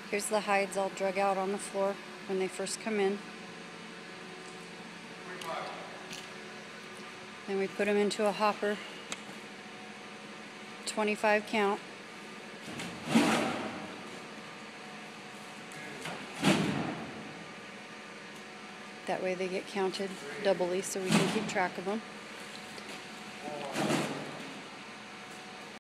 Here's the hides all drug out on the floor when they first come in. Then we put them into a hopper, 25 count. That way they get counted doubly so we can keep track of them.